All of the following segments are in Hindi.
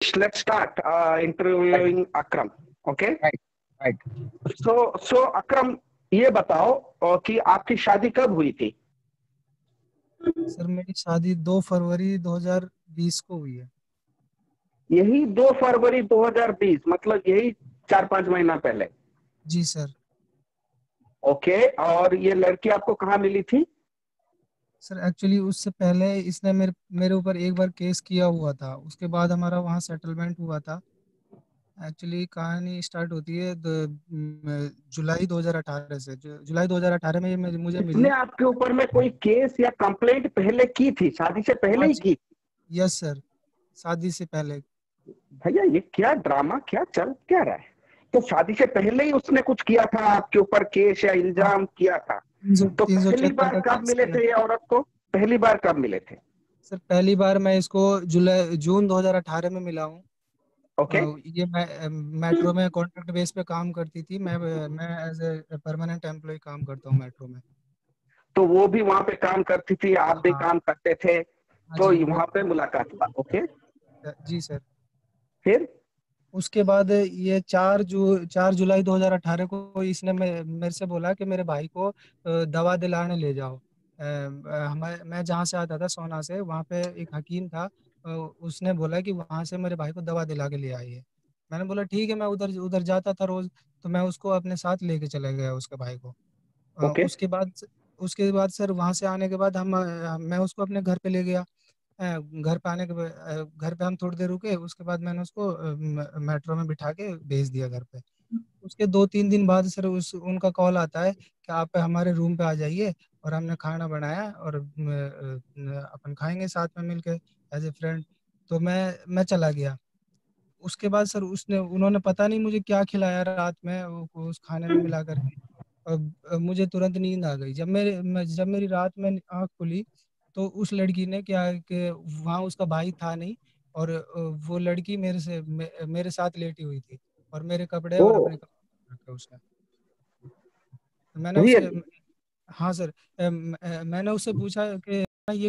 let's start Right, interviewing Akram. Okay. right, right. So Akram, ये बताओ कि आपकी शादी कब हुई थी? सर मेरी शादी 2 फरवरी 2020 को हुई है। यही 2 फरवरी 2020, मतलब यही 4-5 महीना पहले। जी सर। ओके, और ये लड़की आपको कहाँ मिली थी? सर एक्चुअली उससे पहले इसने मेरे मेरे ऊपर एक बार केस किया हुआ था, उसके बाद हमारा वहाँ सेटलमेंट हुआ था। एक्चुअली कहानी स्टार्ट होती है जुलाई 2018 से। जुलाई 2018 में ये मुझे इसने मिली। आपके ऊपर में कोई केस या कंप्लेंट पहले की थी, शादी से पहले हाँ ही जी। की? यस सर, शादी से पहले। भैया ये क्या ड्रामा क्या चल क्या रहा है? तो शादी से पहले ही उसने कुछ किया था आपके ऊपर, केस या हाँ, इल्जाम किया था? तो पहली 374 बार का कब केस मिले किया थे था। ये औरत को? पहली बार कब मिले थे? सर पहली बार मैं इसको जून 2018 में मिला हूँ। ओके। ये मेट्रो में कॉन्ट्रैक्ट बेस पे काम करती थी। मैं एज ए परमानेंट एम्प्लॉय काम करता हूँ मेट्रो में। तो वो भी वहां पे काम करती थी, आप भी हाँ। काम करते थे, हाँ तो जी वो। वहां पे मुलाकात हुआ। Okay, ji sir. फिर? उसके बाद ये 4 जुलाई 2018 को इसने मेरे से बोला कि मेरे भाई को दवा दिलाने ले जाओ। मैं जहाँ से आता था सोना से, वहाँ पे एक हकीम था। उसने बोला कि वहाँ से मेरे भाई को दवा दिला के ले आइए। मैंने बोला ठीक है, मैं उधर उधर जाता था रोज, तो मैं उसको अपने साथ लेके चले गया उसके भाई को। ओके। उसके बाद सर वहाँ से आने के बाद मैं उसको अपने घर पे ले गया। घर पे घर पे हम थोड़ी देर रुके, उसके बाद मैंने उसको मेट्रो में बिठा के भेज दिया घर पे। उसके 2-3 दिन बाद सर उस उनका कॉल आता है कि आप हमारे रूम पे आ जाइए, और हमने खाना बनाया और अपन खाएंगे साथ में मिलके एज ए फ्रेंड। तो मैं चला गया। उसके बाद सर उसने उन्होंने पता नहीं मुझे क्या खिलाया रात में, उस खाने में मिला करके। मुझे तुरंत नींद आ गई। जब मेरी रात में आंख खुली, तो उस लड़की ने क्या है कि वहाँ उसका भाई था नहीं, और वो लड़की मेरे साथ लेटी हुई थी, और मेरे कपड़े ओ, और अपने कपड़े रखे उसने। मैंने उसके रियली? हाँ सर। मैंने उससे पूछा कि ये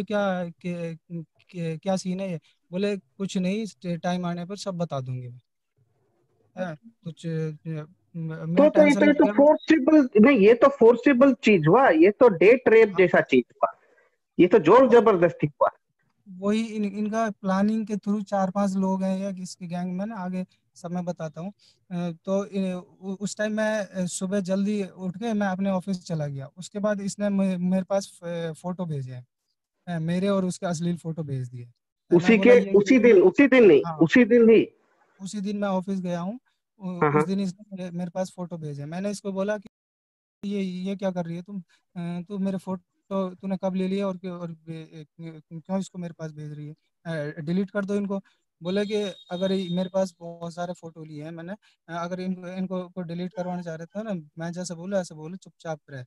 क्या सीन है ये? बोले कुछ नहीं, टाइम आने पर सब बता दूंगी मैं। कुछ मैं तो टेंशन ये में तो गया। फोर्सिबल नहीं, ये तो फोर्सिबल चीज हुआ, ये तो डेट रेप जैसा चीज हुआ, ये तो जोर जबरदस्ती हुआ। वही इनका प्लानिंग के थ्रू 4-5 लोग हैं या किसकी गैंग में ना, आगे सब मैं बताता हूँ। तो उस टाइम मैं सुबह जल्दी उठ के मैं अपने ऑफिस चला गया। उसके बाद इसने मेरे पास फोटो भेजे हैं। मेरे और उसके अश्लील फोटो भेज दिए। मैं उसी बोला के ये उसी दिन नहीं, हाँ, उसी दिन ही? उसी दिन मैं ऑफिस गया हूँ। हाँ उस हाँ। दिन इसने मेरे पास फोटो भेजे। मैंने इसको बोला कि ये क्या कर रही है तुम? तू मेरे फोटो तूने कब ले लिया, और क्यों इसको मेरे पास भेज रही है? डिलीट कर दो इनको। बोले कि अगर मेरे पास बहुत सारे फोटो लिए हैं मैंने, अगर इनको इनको को डिलीट करवाना चाह रहे थे ना, मैं जैसे बोलूँ ऐसे बोलो, चुपचाप रहे।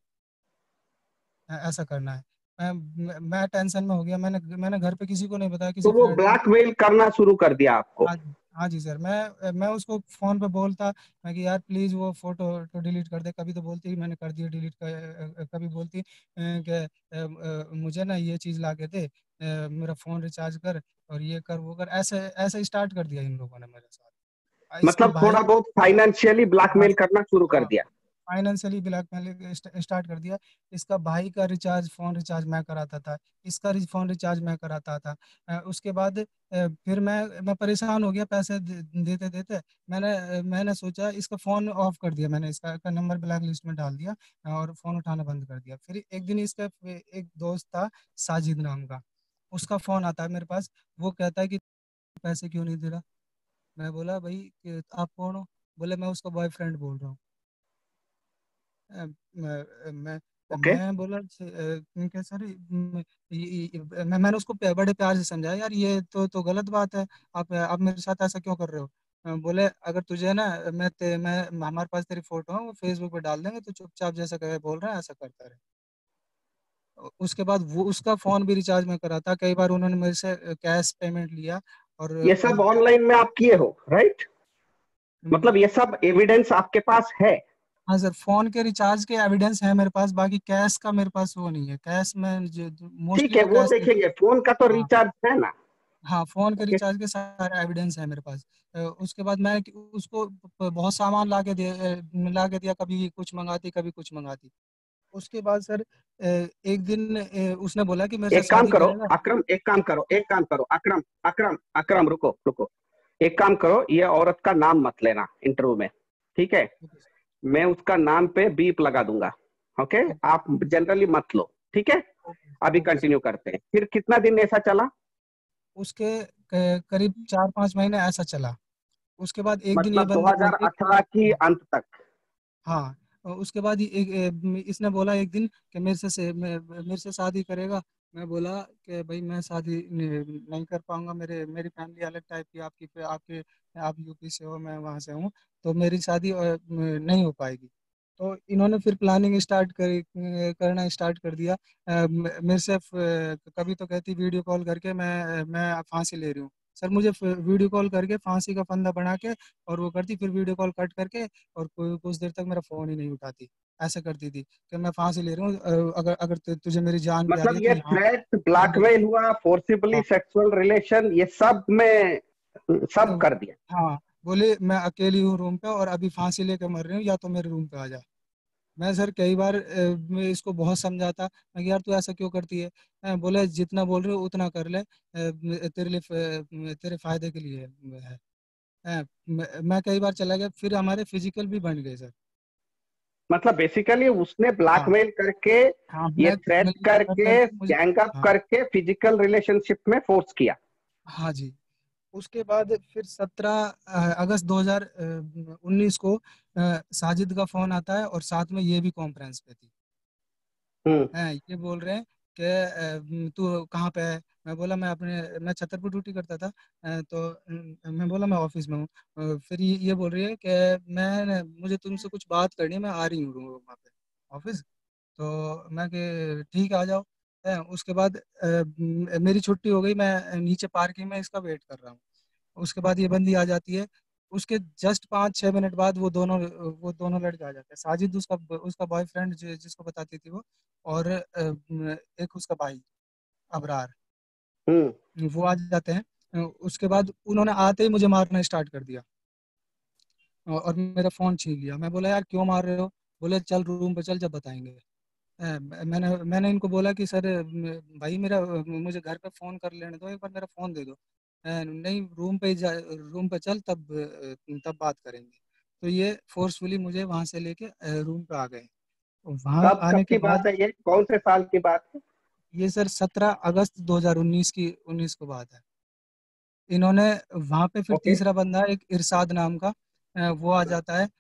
ऐसा करना है। मैं टेंशन में हो गया। मैंने घर पे किसी को नहीं बताया, तो किसी वो फ्रेंड को नहीं। ब्लैकमेल करना शुरू कर दिया आपको? हाँ जी। हाँ जी सर। मैं उसको फोन पे बोलता, मैं कि यार प्लीज वो फोटो तो डिलीट कर दे। कभी तो बोलती मैंने कर दिया डिलीट। कभी बोलती कि मुझे ना ये चीज ला के दे, मेरा फोन रिचार्ज कर, और ये कर वो कर। ऐसे ऐसे स्टार्ट कर दिया इन लोगों ने मेरे साथ। इसके मतलब भाई। थोड़ा बहुत फाइनेंशियली हाँ ब्लैकमेल करना शुरू कर हाँ, दिया? फाइनेंशियली ब्लैकमेल स्टार्ट कर दिया। इसका भाई का फोन रिचार्ज मैं कराता था। इसका फोन रिचार्ज मैं कराता था। उसके बाद फिर मैं परेशान हो गया पैसे देते देते। मैंने सोचा इसका फोन ऑफ कर दिया। मैंने इसका नंबर ब्लैक लिस्ट में डाल दिया, और फोन उठाना बंद कर दिया। फिर एक दिन इसका एक दोस्त था, साजिद नाम का, उसका फोन आता है मेरे पास। वो कहता है कि पैसे क्यों नहीं दे रहा? मैं बोला भाई कि आप कौन हो? बोले मैं उसका बॉयफ्रेंड बोल रहा हूँ। अ, मैं ओके। मैं बोला क्या सर, मैंने उसको बड़े प्यार से समझाया, यार ये तो गलत बात है। आप मेरे साथ ऐसा क्यों कर रहे हो? बोले अगर तुझे ना, मैं हमारे पास तेरी फोटो है, वो फेसबुक पे डाल देंगे, तो चुपचाप जैसा कहे बोल रहा है ऐसा करता रहे। उसके बाद वो उसका फोन भी रिचार्ज में करा था। कई बार उन्होंने मेरे से कैश पेमेंट लिया। और ये सब ऑनलाइन में आप किए हो, राइट? मतलब ये सब एविडेंस आपके पास है? हाँ सर, फोन के रिचार्ज के एविडेंस है मेरे पास। बाकी कैश का मेरे पास वो नहीं है। कैश में ठीक मोस्टली है, तो वो कैश नहीं। देखेंगे, फोन का तो हाँ। रिचार्ज है ना? हाँ, फोन के ओके। रिचार्ज के सारे एविडेंस है मेरे पास। उसके बाद मैं उसको बहुत सामान ला के दिया, कभी कुछ मंगाती कभी कुछ मंगाती। उसके बाद सर एक दिन उसने बोला कि मेरे से एक काम शादी करो करेगा। अकरम, एक काम करो अकरम, अकरम रुको रुको। एक काम करो, ये औरत का नाम मत लेना इंटरव्यू में, ठीक है? Okay sir. मैं उसका नाम पे बीप लगा दूंगा। ओके, ओके आप जनरली मत लो, ठीक है? ओके अभी ओके सर। कंटिन्यू करते हैं। फिर कितना दिन ऐसा चला? उसके करीब 4-5 महीने ऐसा चला। उसके बाद एक दिन ये मतलब बंदी बोलती है कि 2018 की हाँ अंत तक? हाँ। और उसके बाद इसने बोला एक दिन कि मेरे से शादी करेगा। मैं बोला कि भाई मैं शादी नहीं कर पाऊंगा, मेरी फैमिली अलग टाइप की, आपके आप यूपी से हो, मैं वहाँ से हूँ, तो मेरी शादी नहीं हो पाएगी। तो इन्होंने फिर प्लानिंग करना स्टार्ट कर दिया। मेरे से कभी तो कहती वीडियो कॉल करके मैं फांसी ले रही हूँ। सर मुझे वीडियो कॉल करके फांसी का फंदा बना के और वो करती, फिर वीडियो कॉल कट करके और कुछ देर तक मेरा फोन ही नहीं उठाती। ऐसा करती थी कि मैं फांसी ले रही हूँ, अगर अगर तुझे मेरी जान प्यारी मतलब है तो ये यहाँ थ्रेट, बंदे। ब्लैकमेल हुआ, फोर्सिबली हाँ सेक्सुअल रिलेशन, ये सब में सब तो कर दिया? हाँ, बोले मैं अकेली हूँ रूम पे और अभी फांसी लेके मर रही हूँ, या तो मेरे रूम पे आ जा। मैं सर कई बार मैं इसको बहुत समझाता, मैं कि यार तू ऐसा क्यों करती है? बोले जितना बोल रही हो उतना कर ले, तेरे लिए तेरे फायदे के लिए है। मैं कई बार चला गया, फिर हमारे फिजिकल भी बन गए सर। मतलब बेसिकली उसने हाँ ब्लैकमेल करके, हाँ, ये थ्रेट ब्लैकमेल कर करके, करके मुझे। गैंग अप हाँ करके फिजिकल रिलेशनशिप में फोर्स किया? हाँ जी। उसके बाद फिर 17 अगस्त 2019 को साजिद का फोन आता है, और साथ में ये भी कॉन्फ्रेंस पे थी। हम्म। हैं ये बोल रहे हैं कि तू कहाँ पे है? मैं छतरपुर ड्यूटी करता था। तो मैं बोला मैं ऑफिस में हूँ। फिर ये बोल रही है कि मुझे तुमसे कुछ बात करनी है, मैं आ रही हूँ वहाँ पे ऑफिस। तो मैं कि ठीक है आ जाओ। उसके बाद मेरी छुट्टी हो गई, मैं नीचे पार्किंग में इसका वेट कर रहा हूँ। उसके बाद ये बंदी आ जाती है। उसके जस्ट 5-6 मिनट बाद वो दोनों लड़के आ जाते हैं। साजिद उसका उसका बॉयफ्रेंड जिसको बताती थी वो, और एक उसका भाई अबरार, हम्म। वो आ जाते हैं। उसके बाद उन्होंने आते ही मुझे मारना स्टार्ट कर दिया, और मेरा फोन छीन लिया। मैं बोला यार क्यों मार रहे हो? बोले चल रूम पे चल, जब बताएंगे। मैंने मैंने इनको बोला कि सर भाई मुझे घर पे फोन कर लेने दो, एक बार मेरा फोन दे दो। नहीं रूम पे चल, तब बात करेंगे। तो ये फोर्सफुली मुझे वहां से लेके रूम पे आ गए। वहां कब कब आने के की बात बाद है ये? कौन से साल की बात है? ये सर 17 अगस्त 2019 की 19 को बात है। इन्होंने वहां पे फिर ओके। तीसरा बंदा एक इरशाद नाम का, वो आ जाता है।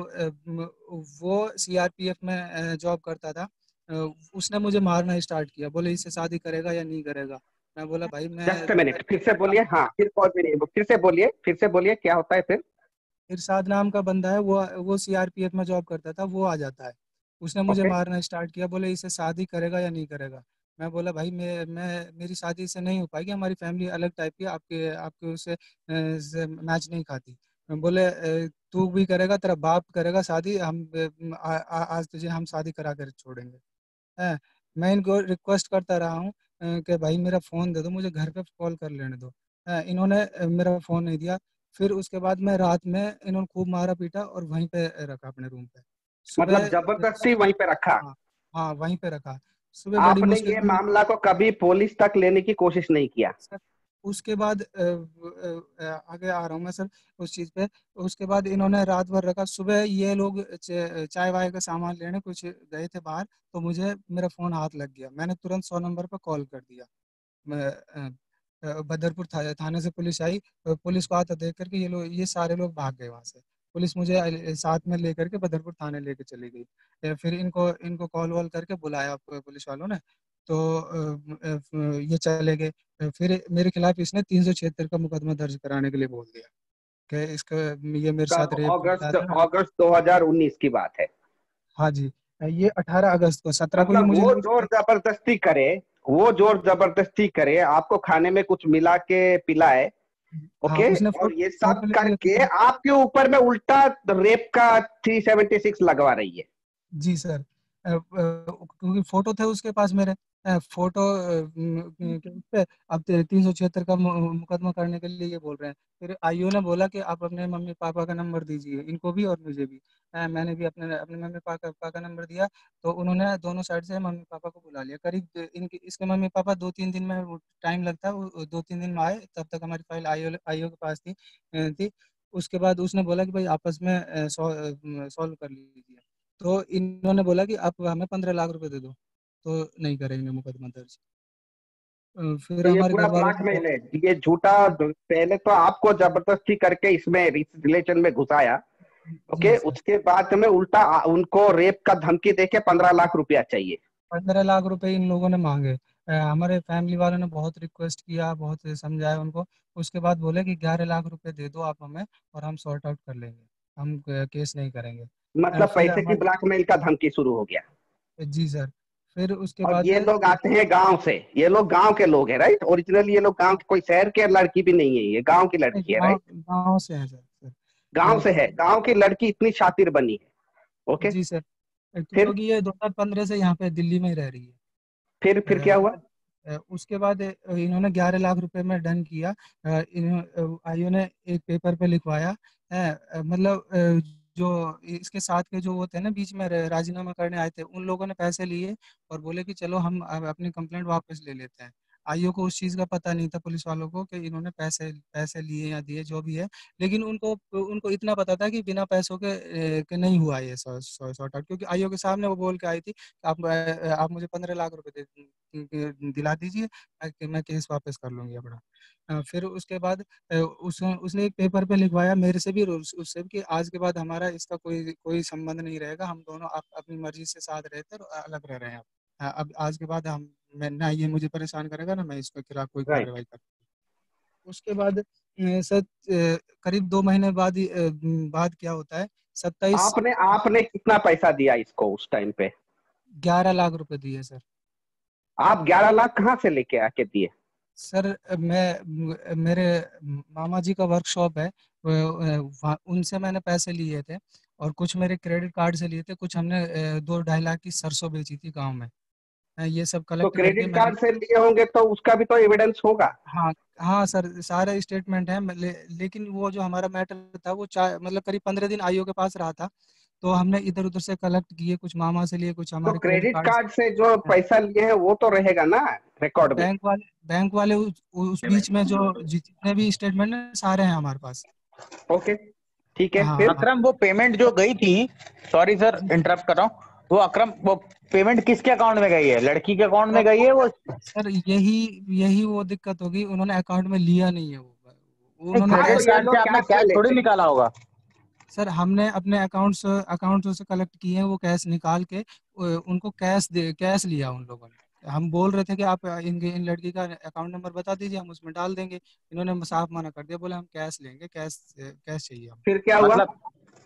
वो सीआरपीएफ में जॉब करता था। उसने मुझे मारना स्टार्ट किया, बोले इससे शादी करेगा या नहीं करेगा? मैं बोला भाई जस्ट मिनट, फिर से बोलिए। हाँ, फिर पॉज भी नहीं, फिर से बोलिए, फिर से बोलिए, क्या होता है फिर? इरशाद नाम का बंदा है, वो सीआरपीएफ में जॉब करता था, वो आ जाता है। उसने मुझे ओके। मारना स्टार्ट किया, बोले इसे शादी करेगा या नहीं करेगा? मैं बोला भाई मेरी शादी से नहीं हो पाएगी, हमारी फैमिली अलग टाइप की है, आपके आपके उससे मैच नहीं खाती। मैं बोले तू भी करेगा, तेरा बाप करेगा शादी, आज तुझे हम शादी करा कर छोड़ेंगे। है। मैं इनको रिक्वेस्ट करता रहा हूँ कि भाई मेरा फ़ोन दे दो, मुझे घर पे कॉल कर लेने दो। इन्होंने मेरा फ़ोन नहीं दिया। फिर उसके बाद मैं रात में इन्होंने खूब मारा पीटा और वहीं पे रखा अपने रूम पे। मतलब सुबह जबरदस्ती वहीं पे रखा? हाँ हाँ, वहीं पे रखा। सुबह बड़ी आपने मुश्किल ये से मामला को कभी पुलिस तक लेने की कोशिश नहीं किया? सर, उसके बाद आगे आ रहा हूँ मैं सर उस चीज़ पे। उसके बाद इन्होंने रात भर रखा। सुबह ये लोग चाय वाय का सामान लेने कुछ गए थे बाहर, तो मुझे मेरा फ़ोन हाथ लग गया। मैंने तुरंत 100 नंबर पर कॉल कर दिया। बदरपुर थाने से पुलिस आई। पुलिस को आता देख करके ये सारे लोग भाग गए वहां से। पुलिस मुझे साथ में लेकर के बदरपुर थाने लेके चली गई। फिर इनको इनको कॉल वॉल करके बुलाया पुलिस वालों ने। तो ये चले गए। फिर मेरे खिलाफ इसने 376 का मुकदमा दर्ज कराने के लिए बोल दिया कि इसका ये मेरे साथ कब? रेप करता अगस्त था। अगस्त 2019 की बात है? हाँ जी। ये 18 अगस्त को, 17 को ये मतलब मुझे वो न्यूज जोर पे। जबरदस्ती करे, वो जोर जबरदस्ती करे, आपको खाने में कुछ मिला के पिलाए, हाँ, ओके, उसने और ये सब फोटो लेके करके आपके ऊपर में उल्टा रेप का 376 लगवा रही है? जी सर। क्योंकि फोटो थे उसके पास मेरे। फोटो पे अब 376 का मुकदमा करने के लिए ये बोल रहे हैं। फिर आईओ ने बोला कि आप अपने मम्मी पापा का नंबर दीजिए, इनको भी और मुझे भी। मैंने भी अपने अपने मम्मी पापा का नंबर दिया, तो उन्होंने दोनों साइड से मम्मी पापा को बुला लिया। करीब इनके इसके मम्मी पापा 2-3 दिन में, टाइम लगता है, वो 2-3 दिन में आए। तब तक हमारी फाइल आईओ के पास थी। उसके बाद उसने बोला कि भाई आपस में सॉल्व कर लीजिए। तो इन्होंने बोला कि आप हमें 15 लाख रुपए दे दो, तो नहीं करेंगे मुकदमा दर्ज। फिर तो ये हमारे पूरा घर वालों ने ब्लैकमेल है, ये झूठा। पहले तो आपको जबरदस्ती करके इसमें रिलेशन में घुसाया, जी ओके, सर, उसके बाद में उल्टा उनको रेप का धमकी देके 15 लाख रुपया चाहिए। 15 लाख रुपए इन लोगों ने मांगे। हमारे फैमिली वालों ने बहुत रिक्वेस्ट किया, बहुत समझाया उनको। उसके बाद बोले कि 11 लाख रुपए दे दो आप हमें, और हम सॉर्ट आउट कर लेंगे, हम केस नहीं करेंगे। मतलब फिर पैसे की हमारे, ब्लैकमेल का धमकी शुरू हो गया। जी सर, फिर उसके और बाद ये लोग आते हैं गांव से, ये लोग गांव के लोग हैं, राइट? ओरिजिनली ये लोग गांव के, कोई शहर के लड़की भी नहीं है, ये गांव की लड़की है, गाँव राइट? गाँव से है सर। गांव से तो है, गांव की लड़की इतनी शातिर बनी है, ओके। जी सर, फिर क्योंकि ये 2015 से यहाँ पे दिल्ली में ही रह रही है। फिर क्या हुआ? उसके बाद इन्होंने 11 लाख रुपए में डन किया। आईओ ने एक पेपर पे लिखवाया है। मतलब जो इसके साथ के जो होते हैं ना, बीच में राजीनामा करने आए थे, उन लोगों ने पैसे लिए और बोले कि चलो हम अब अपनी कंप्लेंट वापस ले लेते हैं। आईओ को उस चीज का पता नहीं था, पुलिस वालों को, कि इन्होंने पैसे पैसे लिए या दिए जो भी है। लेकिन उनको उनको इतना पता था कि बिना पैसों के नहीं हुआ ये सॉर्ट आउट, क्योंकि आईओ के सामने वो बोल के आई थी कि आप मुझे 15 लाख रुपए दिला दीजिए, मैं केस वापस कर लूंगी अपना। फिर उसके बाद उसने एक पेपर पे लिखवाया मेरे से भी और उससे भी, कि आज के बाद हमारा इसका कोई कोई संबंध नहीं रहेगा, हम दोनों अपनी मर्जी से साथ रहते और अलग रह रहे हैं अब। अब आज के बाद हम, मैं ना ये मुझे परेशान करेगा ना मैं इसके खिलाफ कोई राइट। कार्रवाई कर। उसके बाद सर, करीब 2 महीने बाद क्या होता है, 27, आपने आपने कितना पैसा दिया इसको उस टाइम पे? 11 लाख रुपए दिए सर। आप 11 लाख कहाँ से लेके आके दिए? सर मेरे मामा जी का वर्कशॉप है, उनसे मैंने पैसे लिए थे, और कुछ मेरे क्रेडिट कार्ड से लिए थे, कुछ हमने 2-2.5 लाख की सरसों बेची थी गांव में। ये सब तो कलेक्ट करके क्रेडिट मैंने, कार्ड से लिए होंगे तो उसका भी तो एविडेंस होगा। हाँ हाँ सर, सारे स्टेटमेंट हैं। लेकिन वो जो हमारा मैटर था वो मतलब करीब 15 दिन आईओ के पास रहा था। तो हमने इधर उधर से कलेक्ट किए, कुछ मामा से लिए, कुछ तो हमारे क्रेडिट क्रेडिट कार्ड कार्ड से जो से। पैसा लिए हैं वो तो रहेगा ना रिकॉर्ड में। बैंक वाले उस बीच में जो जितने भी स्टेटमेंट है सारे हैं हमारे पास। ओके, ठीक है, हाँ फिर? हाँ। अकरम, वो पेमेंट जो गई थी, सॉरी सर जी इंटरप्ट कर रहा हूँ, वो अकरम, वो पेमेंट किसके अकाउंट में गई है? लड़की के अकाउंट में सर, गई है वो? सर यही यही वो दिक्कत होगी, उन्होंने अकाउंट में लिया नहीं है वो नहीं, उन्होंने हाँ, तो क्रेडिट कैश। ये कार्ड से लोग आपने कैश में कैश थोड़ी लेते हैं। निकाला होगा। सर हमने अपने अकाउंट से कलेक्ट किए हैं वो कैश निकाल के, उनको कैश लिया उन लोगों ने। हम बोल रहे थे कि आप इन लड़की का अकाउंट नंबर बता दीजिए, हम उसमें डाल देंगे। इन्होंने साफ मना कर दिया, बोले हम कैश लेंगे, कैश कैश चाहिए हम। फिर क्या हुआ? मतलब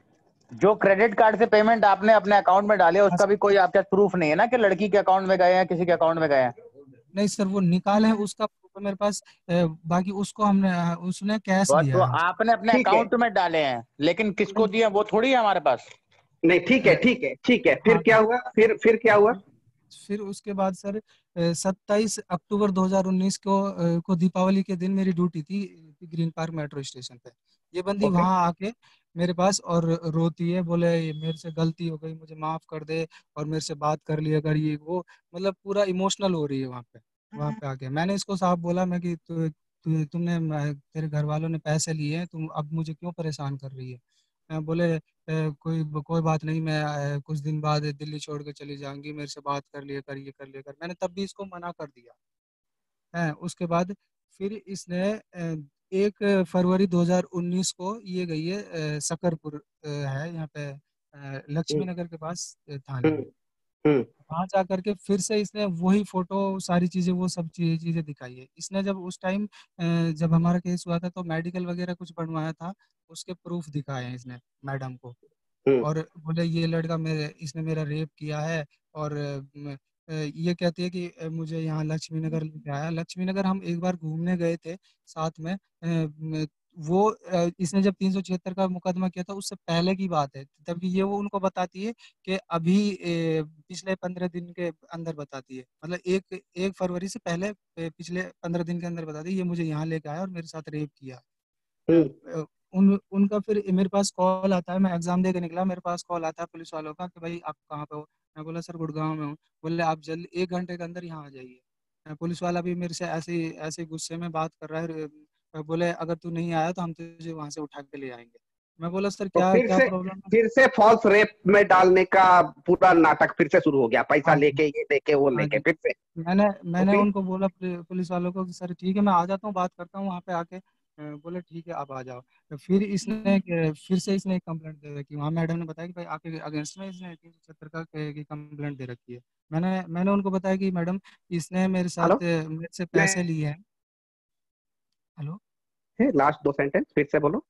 जो क्रेडिट कार्ड से पेमेंट आपने अपने अकाउंट में डाले, उसका बस, भी कोई आपके प्रूफ नहीं है ना कि लड़की के अकाउंट में गए हैं, किसी के अकाउंट में गए हैं? नहीं सर, वो निकाले हैं उसका proof है मेरे पास। बाकी उसको हमने उसने कैश तो दिया है हमसे। आपने अपने ठीक है। अकाउंट में डाले हैं, लेकिन किसको दिए वो थोड़ी है हमारे पास। नहीं, ठीक है, अ, ठीक है, ठीक है, फिर हाँ क्या हुआ? फिर क्या हुआ? फिर उसके बाद सर 27 अक्टूबर 2019 को दीपावली के दिन मेरी ड्यूटी थी ग्रीन पार्क मेट्रो स्टेशन पे। ये बंदी ओके। वहां आके मेरे पास और रोती है, बोले ये मेरे से गलती हो गई, मुझे माफ कर दे, और मेरे से बात कर लिया अगर ये वो, मतलब पूरा इमोशनल हो रही है वहां पे आके। मैंने इसको साफ बोला, मैं कि तुमने तेरे घर वालों ने पैसे लिए हैं, तुम अब मुझे क्यों परेशान कर रही है? बोले कोई कोई बात नहीं, मैं कुछ दिन बाद दिल्ली छोड़ के चली जाऊंगी, मेरे से बात कर लिया कर, ये कर लिया कर। मैंने तब भी इसको मना कर दिया है। उसके बाद फिर इसने 1 फरवरी 2019 को ये गई है सकरपुर, है यहाँ पे हम्म, लक्ष्मी नगर के पास थाने हम्म, में। हम्म, वहां जा करके फिर से इसने वही फोटो, सारी चीजें, वो सब चीजें दिखाई है इसने। जब उस टाइम जब हमारा केस हुआ था तो मेडिकल वगैरह कुछ बनवाया था, उसके प्रूफ दिखाए हैं इसने मैडम को। हम्म, और बोले ये लड़का मेरे इसने मेरा रेप किया है। और ये कहती है कि मुझे यहाँ लक्ष्मी नगर लेके आया। लक्ष्मी नगर हम एक बार घूमने गए थे साथ में, इसने जब 376 का मुकदमा किया था उससे पहले की बात है, तभी ये वो उनको बताती है कि अभी पिछले 15 दिन के अंदर बताती है, मतलब 1 फरवरी से पहले पिछले 15 दिन के अंदर बताती है ये मुझे यहाँ लेके आया और मेरे साथ रेप किया। अ, हम्म। उनका फिर मेरे पास कॉल आता है, मैं एग्जाम दे के निकला, मेरे पास कॉल आता है पुलिस वालों का कि भाई आप कहाँ पे हो। मैं बोला सर गुड़गांव में हूँ। बोले आप जल्दी 1 घंटे के अंदर यहाँ आ जाइए। पुलिस वाला भी मेरे से ऐसे ऐसे गुस्से में बात कर रहा है। बोले अगर तू नहीं आया तो हम तुझे वहां से उठा के ले आएंगे। मैं बोला सर तो क्या क्या प्रॉब्लम है। फिर से फॉल्स रेप में डालने का पूरा नाटक फिर से शुरू हो गया, पैसा हाँ जी, लेके, ये लेके, वो हाँ लेके, जी। फिर से। मैंने तो मैंने फिर उनको बोला पुलिस वालों को कि सर ठीक है मैं आ जाता हूँ, बात करता हूँ वहाँ पे आके। बोले ठीक है आप आ जाओ। तो फिर से इसने एक कंप्लेंट दे रखी, वहाँ मैडम ने बताया कि भाई आपके अगेंस्ट में इसने 376 का की कंप्लेंट दे रखी है। मैंने उनको बताया कि मैडम इसने हेलो, मेरे से पैसे लिए हैं। हेलो। लास्ट 2 सेंटेंस फिर से बोलो।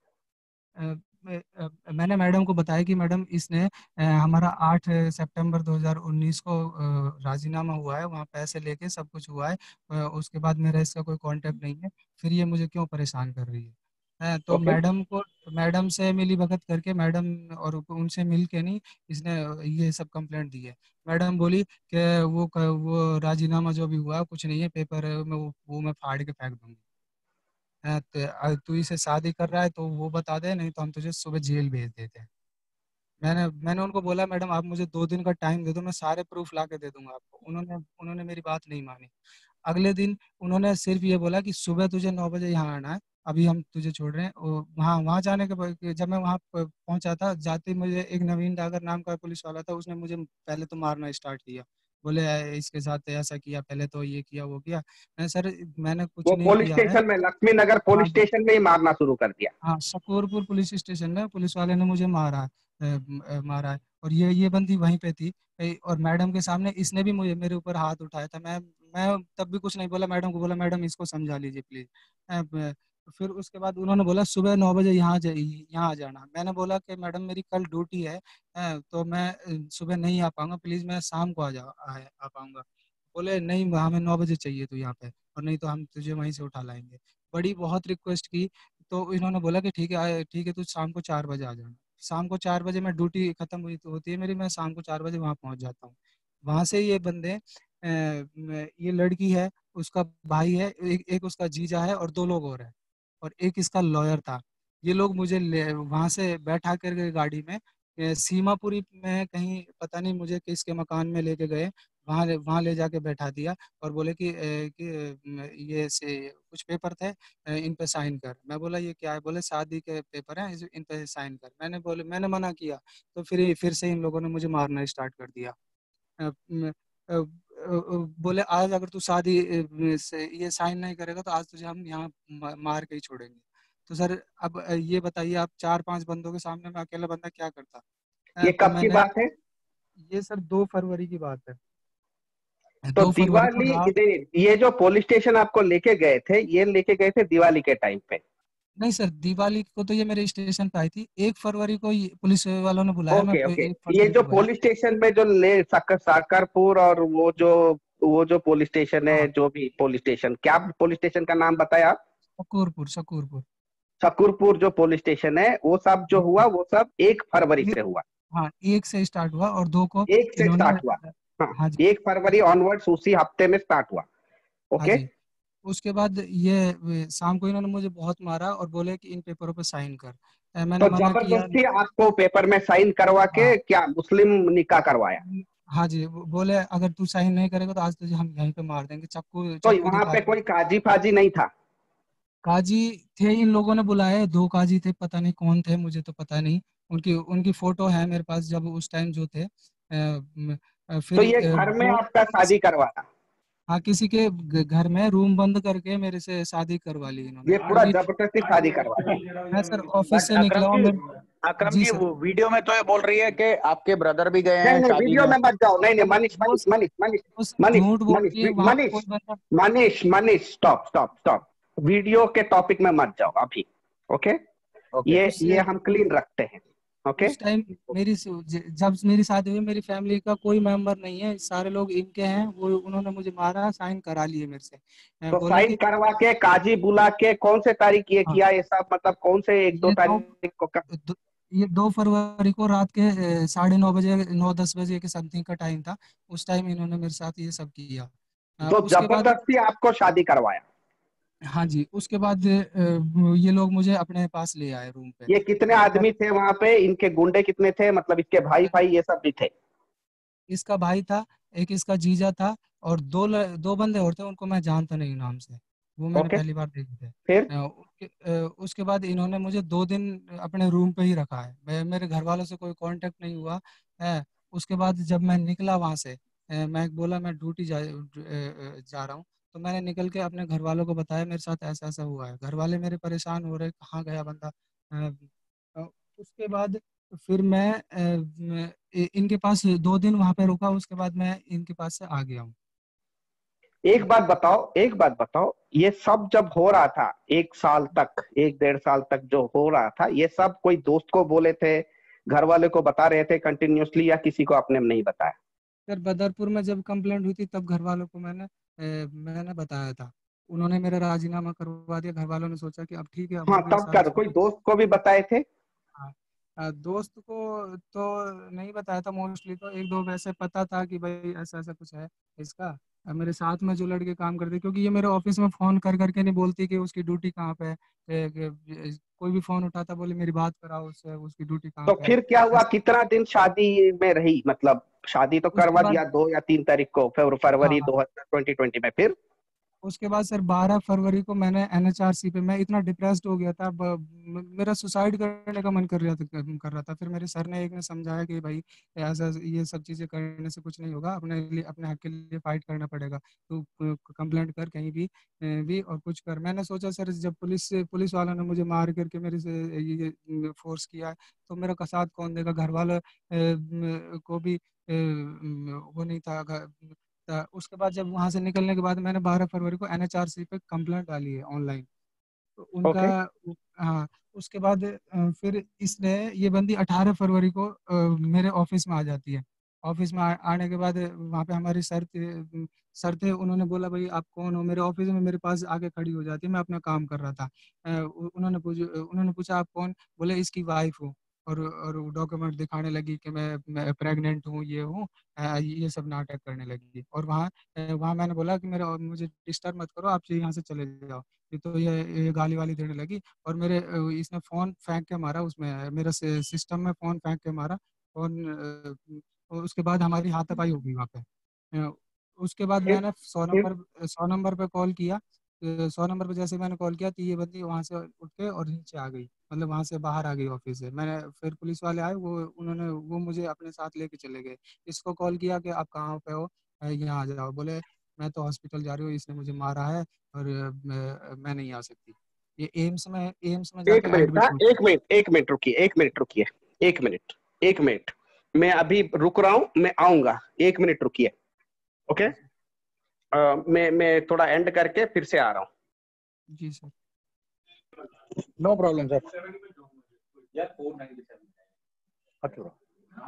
मैंने मैडम को बताया कि मैडम इसने हमारा 8 सितंबर 2019 को राजीनामा हुआ है, वहाँ पैसे लेके सब कुछ हुआ है। उसके बाद मेरा इसका कोई कांटेक्ट नहीं है, फिर ये मुझे क्यों परेशान कर रही है। तो ओके। मैडम से मिली भगत करके, मैडम और उनसे मिल के नहीं इसने ये सब कंप्लेंट दी है। मैडम बोली कि वो राजीनामा जो भी हुआ कुछ नहीं है, पेपर में वो मैं फाड़ के फेंक दूंगी। तू इसे शादी कर रहा है तो वो बता दे, नहीं तो हम तुझे सुबह जेल भेज देते हैं। मैंने उनको बोला मैडम आप मुझे 2 दिन का टाइम दे दो, मैं सारे प्रूफ ला के दे दूंगा आपको। उन्होंने मेरी बात नहीं मानी। अगले दिन उन्होंने सिर्फ ये बोला कि सुबह तुझे 9 बजे यहाँ आना है, अभी हम तुझे छोड़ रहे हैं। और वहाँ वहाँ जाने के बाद जब मैं वहाँ पहुंचा था, जाते ही मुझे एक नवीन डागर नाम का पुलिस वाला था, उसने मुझे पहले तो मारना स्टार्ट किया। बोले इसके साथ ऐसा किया, पहले तो ये किया वो किया। सर मैंने कुछ वो नहीं पुलिस किया है। स्टेशन में, लक्ष्मी नगर हाँ पुलिस जी। स्टेशन में ही मारना शुरू कर दिया? हाँ शकूरपुर पुलिस स्टेशन में पुलिस वाले ने मुझे मारा है। मारा है। और ये बंदी वहीं पे थी। और मैडम के सामने इसने भी मुझे मेरे ऊपर हाथ उठाया था। मैं तब भी कुछ नहीं बोला, मैडम को बोला मैडम इसको समझा लीजिए प्लीज। फिर उसके बाद उन्होंने बोला सुबह 9 बजे यहाँ आ जाना। मैंने बोला कि मैडम मेरी कल ड्यूटी है। तो मैं सुबह नहीं आ पाऊंगा, प्लीज मैं शाम को आ पाऊंगा। बोले नहीं हमें 9 बजे चाहिए तू यहाँ पे, और नहीं तो हम तुझे वहीं से उठा लाएंगे। बड़ी बहुत रिक्वेस्ट की। तो इन्होंने बोला कि ठीक है तू शाम को 4 बजे आ जाना। शाम को 4 बजे मैं ड्यूटी खत्म हुई तो होती है मेरी, मैं शाम को 4 बजे वहाँ पहुँच जाता हूँ। वहां से ये बंदे ये लड़की है, उसका भाई है, एक उसका जीजा है और 2 लोग और हैं। और एक इसका लॉयर था। ये लोग मुझे वहां से बैठा करके गाड़ी में सीमापुरी में कहीं पता नहीं मुझे किसके मकान में लेके गए। वहां ले जाके बैठा दिया और बोले ये से कुछ पेपर थे, इन पे साइन कर। मैं बोला ये क्या है। बोले शादी के पेपर हैं, इन पे साइन कर। मैंने मना किया। तो फिर से इन लोगों ने मुझे मारना स्टार्ट कर दिया। अ, म, अ, बोले आज अगर तू शादी से ये साइन नहीं करेगा तो आज तुझे हम यहाँ मार के ही छोड़ेंगे। तो सर अब ये बताइए आप 4-5 बंदों के सामने मैं अकेला बंदा क्या करता। ये तो कब की मैंने बात है? ये सर 2 फरवरी की बात है। तो 2 फरवरी को दिवाली, रात। ये जो पुलिस स्टेशन आपको लेके गए थे, ये लेके गए थे दिवाली के टाइम पे? नहीं सर दिवाली को तो ये मेरे स्टेशन पे आई थी। 1 फरवरी को पुलिस वालों ने बुलाया, मैं ओके, ओके। एक ये फरवरी जो को गया। पुलिस स्टेशन में जो साकरपुर, और वो जो पुलिस स्टेशन है, हाँ जो भी पुलिस स्टेशन, क्या पुलिस स्टेशन का नाम बताया आप? शकूरपुर। शकुरपुर जो पुलिस स्टेशन है, वो सब जो हुआ, वो सब 1 फरवरी ये- से हुआ? हाँ 1 से स्टार्ट हुआ और 2 को एक से इन्होंने। स्टार्ट हुआ? हाँ। हाँ जी। 1 फरवरी ऑनवर्ड्स उसी हफ्ते में स्टार्ट हुआ। हाँ ओके। जी। उसके बाद शाम को इन्होंने मुझे बहुत मारा और बोले कि इन पेपरों पे साइन कर। मैंने तो मना किया। जबरदस्ती आपको पेपर में साइन करवा के हाँ। क्या मुस्लिम निकाह करवाया? हाँ जी बोले अगर तू साइन नहीं करेगा तो आज तुझे हम यहीं पे मार देंगे, चाकू तो चाकू वहां दिखा पे के। कोई काजी फाजी नहीं था? काजी थे, इन लोगों ने बुलाए 2 काजी थे, पता नहीं कौन थे मुझे तो पता नहीं। उनकी उनकी फोटो है मेरे पास जब उस टाइम जो थे। तो फिर ये घर में वो आपका शादी करवाया? हाँ किसी के घर में रूम बंद करके मेरे से शादी करवा ली इन्होंने। ये पूरा अभी जबरदस्ती शादी करवाया? मैं सर ऑफिस बट से निकला हूँ मैं। अकरम जी जी सर। वो वीडियो में तो ये बोल रही है कि आपके ब्रदर भी गए नहीं हैं नहीं, शादी वीडियो में। में मत जाओ। नहीं नहीं, वो मनीष वो मनीष मनीष मनीष वो सर मनीष झूठ मनीष बोलती है, वहां पे मनीष कोई बंदा। Manish Manish, stop stop stop. Video के टॉपिक में मत जाओ अभी। ओके। ओके। ये उससे हम क्लीन रखते हैं। ओके। उस टाइम जब मेरी शादी हुई, मेरी फैमिली का कोई मेंबर नहीं है, सारे लोग इनके हैं, वो उन्होंने मुझे मारा, साइन करा लिए मेरे से, तो बोले साइन कि करवा के काजी बुला के कौन से तारीख ये हाँ, किया ये सब, मतलब कौन से एक दो ये दो तारीख को दो- ये 2 फरवरी को रात के 9:30 बजे, 9-10 बजे के समथिंग का टाइम था। उस टाइम इन्होंने मेरे साथ ये सब किया। जो उसके बाद, जबरदस्ती आपको शादी करवाया? हाँ जी, उसके बाद ये लोग मुझे अपने पास ले आए रूम पे। ये कितने उसके बाद आदमी थे वहां पे? इनके गुंडे कितने थे? मतलब इसके भाई भाई ये सब भी थे? इसका भाई था, एक इसका जीजा था, और दो बंदे और थे, उनको मैं जानता नहीं नाम से, वो मैंने ओके। पहली बार देखे थे। फिर? उसके बाद इन्होंने मुझे 2 दिन अपने रूम पे ही रखा है, मेरे घर वालों से कोई कांटेक्ट नहीं हुआ है। उसके बाद जब मैं निकला वहां से, मैं बोला मैं ड्यूटी जा रहा हूँ, तो मैंने निकल के अपने घर वालों को बताया मेरे साथ ऐसा ऐसा हुआ है। घर वाले मेरे परेशान हो रहे, कहाँ गया बंदा। अ, उसके बाद फिर इनके पास 2 दिन वहां पे रुका, उसके बाद मैं इनके पास से आ गया हूँ। एक बात बताओ, एक बात बताओ, ये सब जब हो रहा था, 1 साल तक, 1-1.5 साल तक जो हो रहा था, ये सब कोई दोस्त को बोले थे, घर वाले को बता रहे थे कंटिन्यूअसली, या किसी को आपने नहीं बताया? सर बदरपुर में जब कंप्लेंट हुई थी, तब घर वालों को मैंने बताया था। उन्होंने मेरा राजीनामा करवा दिया। घर वालों ने सोचा कि अब ठीक है, अब हाँ, हो गया तब सारी कर कोई चीजें। दोस्त को भी बताए थे? हाँ, दोस्त को तो नहीं बताया था, मोस्टली तो एक दो वैसे पता था कि भाई ऐसा ऐसा कुछ है इसका। मेरे साथ में जो लड़के काम करते, क्योंकि ये मेरे ऑफिस में फोन कर करके नहीं बोलती कि उसकी ड्यूटी कहाँ पे है। कोई भी फोन उठाता, बोले मेरी बात कराओ उससे, उसकी ड्यूटी कहाँ तो पे है। फिर क्या हुआ? कितना दिन शादी में रही? मतलब शादी तो उसके करवा बाद, दिया 2 या 3 तारीख को, फरवरी हाँ, 2020 में। फिर? उसके बाद सर 12 फरवरी को मैंने एनएचआरसी पे, मैं इतना डिप्रेस्ड हो गया था, मेरा सुसाइड करने का मन कर रहा था। फिर मेरे सर ने एक ने समझाया कि भाई ऐसा ये सब चीज़ें करने से कुछ नहीं होगा, अपने लिए, अपने हक के लिए फाइट करना पड़ेगा। तो कंप्लेंट कर कहीं भी और कुछ कर। मैंने सोचा सर, जब पुलिस वालों ने मुझे मार करके मेरे से ये फोर्स किया है, तो मेरा का साथ कौन देगा? घर वालों को भी वो नहीं था। उसके बाद जब वहां से निकलने के बाद मैंने 12 फरवरी को एनएचआरसी पे कंप्लेंट डाली है ऑनलाइन, तो उनका, ओके। हाँ, उसके बाद फिर इसने, ये बंदी 18 फरवरी को मेरे ऑफिस में आ जाती है। ऑफिस में आने के बाद वहाँ पे हमारे सर थे, उन्होंने बोला भाई आप कौन हो? मेरे ऑफिस में मेरे पास आके खड़ी हो जाती है, मैं अपना काम कर रहा था। उन्होंने पूछा आप कौन? बोले इसकी वाइफ हूँ। और डॉक्यूमेंट दिखाने लगी कि मैं प्रेग्नेंट हूँ, ये हूँ, ये सब नाटक करने लगी। और वहाँ मैंने बोला कि मुझे डिस्टर्ब मत करो, आप यहाँ से चले जाओ। तो ये गाली वाली देने लगी, और इसने फोन फेंक के मारा, उसमें मेरा सिस्टम में फोन फेंक के मारा। और उसके बाद हमारी हाथापाई हो गई वहाँ पे। अ, उसके बाद फिर? मैंने फिर? 100 नंबर पे कॉल किया। 100 नंबर पे जैसे मैंने कॉल किया, तो ये बंदी वहां से उठ के और नीचे आ गई, मतलब वहां से बाहर आ गई ऑफिस से। मैंने फिर पुलिस वाले आए, वो मुझे अपने साथ लेके चले गए। इसको कॉल किया कि आप कहाँ पे हो, यहाँ आ जाओ। बोले मैं तो हॉस्पिटल जा रही हूँ, इसने मुझे मारा है, और मैं नहीं आ सकती। ये एम्स में एक जाके मिनट, हाँ, एडमिट हुई। 1 मिनट, 1 मिनट रुकिए, 1 मिनट रुकिए, 1 मिनट, 1 मिनट। मैं अभी रुक रहा हूँ, मैं आऊंगा, 1 मिनट रुकिए। ओके। जी सर। मैं थोड़ा एंड करके फिर से आ रहा हूँ। Ji sir. No problem sir. Okay bro,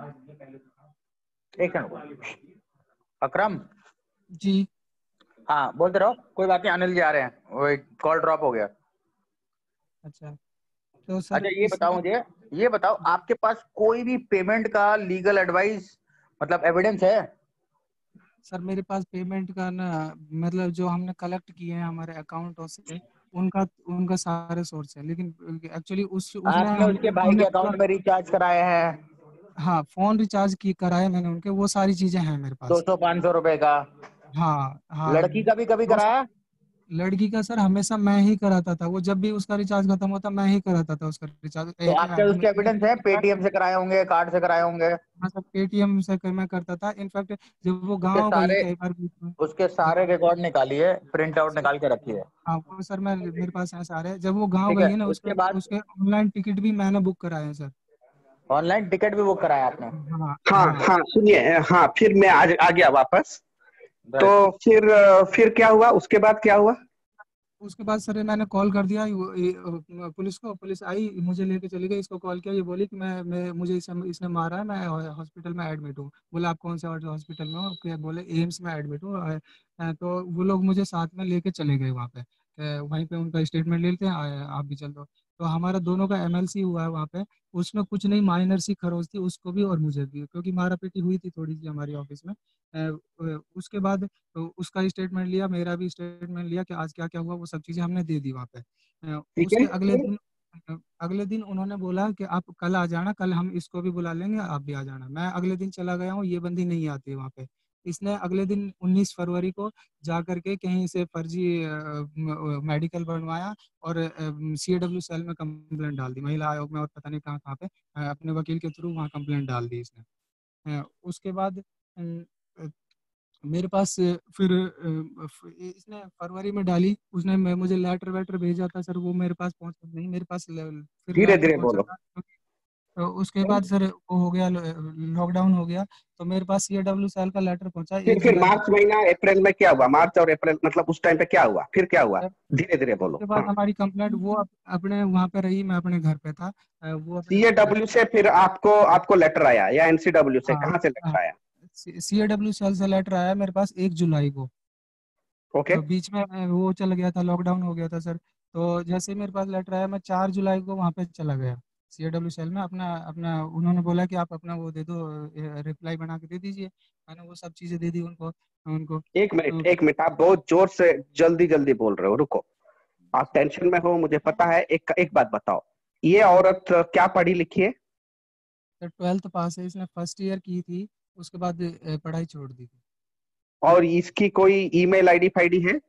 एक सेकंड अकरम। जी। हाँ बोलते रहो, कोई बात नहीं, अनिल जी आ रहे हैं, वो एक कॉल ड्रॉप हो गया। अच्छा, तो सर अच्छा ये बताओ इसमें, मुझे, ये बताओ आपके पास कोई भी पेमेंट का लीगल एडवाइस, मतलब एविडेंस है? सर मेरे पास पेमेंट का ना, मतलब जो हमने कलेक्ट किए हैं हमारे अकाउंटों से, उनका उनका सारे सोर्स है, लेकिन एक्चुअली उसने आपने उसके भाई हमने के पूरा, अकाउंट में रिचार्ज कराए हैं हाँ, फोन रिचार्ज की कराए मैंने उनके, वो सारी चीजें हैं मेरे पास। 200-500 रुपए का? हाँ हाँ। लड़की का भी कभी दो कराया? लड़की का सर हमेशा मैं ही कराता था, वो जब भी उसका रिचार्ज खत्म होता मैं ही कराता था उसका रिचार्ज। तो आपके उसके एविडेंस है, पेटीएम से कराए होंगे, कार्ड से कराए होंगे? हाँ सर, पेटीएम से मैं करता था। इनफैक्ट जब वो उसके गाँव गई सारे थी एक बार बीच में, उसके सारे रिकॉर्ड निकालिए, प्रिंट आउट सर, निकाल के रखिए। हाँ वो सर, मेरे पास है सारे। जब वो गाँव ठीक गई है, है ना, उसके उसके बाद उसके ऑनलाइन टिकट भी मैंने बुक कराए हैं सर। ऑनलाइन टिकट भी बुक कराया आपने? हाँ हाँ हाँ। हाँ, सुनिए, हाँ, फिर मैं आज आ गया वापस। तो राइट। फिर क्या हुआ? उसके बाद क्या हुआ? उसके बाद सर मैंने कॉल कर दिया पुलिस को। पुलिस आई, मुझे लेके चली गई। इसको कॉल किया, ये बोली कि मैं मुझे इसने मारा है, मैं हॉस्पिटल में एडमिट हूँ। बोला आप कौन से हॉस्पिटल में हो? क्या बोले एम्स में एडमिट हूँ। तो वो लोग मुझे साथ में लेके चले गए वहाँ पे। वहीं पे उनका स्टेटमेंट ले लेते हैं, आप भी चल दो। तो हमारा दोनों का एमएलसी हुआ है वहाँ पे। उसमें कुछ नहीं, माइनर सी खरोच थी उसको भी और मुझे भी, क्योंकि मारा पीटी हुई थी थोड़ी सी हमारी ऑफिस में। उसके बाद तो उसका स्टेटमेंट लिया, मेरा भी स्टेटमेंट लिया कि आज क्या क्या हुआ, वो सब चीज़ें हमने दे दी वहाँ पे। ठीक है। उसके अगले दिन उन्होंने बोला कि आप कल आ जाना, कल हम इसको भी बुला लेंगे, आप भी आ जाना। मैं अगले दिन चला गया हूँ, ये बंदी नहीं आती है वहाँ पे। इसने अगले दिन 19 फरवरी को जा करके कहीं से फर्जी मेडिकल बनवाया और CAW सेल में कंप्लेंट डाल दी, महिला आयोग में और पता नहीं कहाँ कहाँ पे। अपने वकील के थ्रू वहाँ कंप्लेंट डाल दी इसने। उसके बाद मेरे पास फिर इसने फरवरी में डाली। उसने मुझे लेटर वेटर भेजा था सर, वो मेरे पास पहुंचा नहीं। मेरे पास फिर धीरे लेटर धीरे पहुंचा बोलो। था। तो उसके बाद सर वो हो गया, लॉकडाउन हो गया। तो मेरे पास CAW सेल का लेटर पहुंचा फिर 1 जुलाई को। मार्च महीना अप्रैल में क्या हुआ? मार्च और अप्रैल मतलब उस टाइम पे क्या हुआ? फिर क्या हुआ? सर धीरे धीरे बोलो। उसके बाद हाँ। हमारी कंप्लेंट वो अपने वहाँ पे रही, मैं अपने घर पे था। वो अपने CAW से फिर आपको आपको लेटर आया या NCW से? हाँ कहाँ से हाँ, लेटर आया? CAW सेल से लेटर आया मेरे पास 1 जुलाई को। ओके। तो बीच में वो चल गया था, लॉकडाउन हो गया था सर। तो जैसे ही मेरे पास लेटर आया, मैं 4 जुलाई को वहाँ पे चला गया CAW सेल में। अपना अपना उन्होंने बोला कि आप अपना वो दे दो, रिप्लाई बना के दे दीजिए। मैंने वो सब चीज़ें दे दी उनको उनको एक मिनट, तो एक मिनट, आप बहुत जोर से जल्दी जल्दी बोल रहे हो, रुको। आप टेंशन में हो, मुझे पता है। एक एक बात बताओ, ये औरत क्या पढ़ी लिखी है? सर 12th पास है, इसने फर्स्ट ईयर की थी। उसके बाद पढ़ाई छोड़ दी थी। और इसकी कोई ईमेल आईडी फाईडी है?